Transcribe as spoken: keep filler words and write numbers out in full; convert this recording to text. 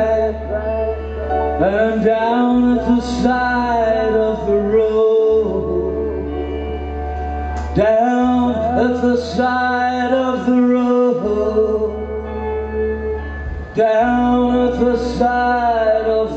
cry, and down at the side of the road, down at the side of the road, down at the side of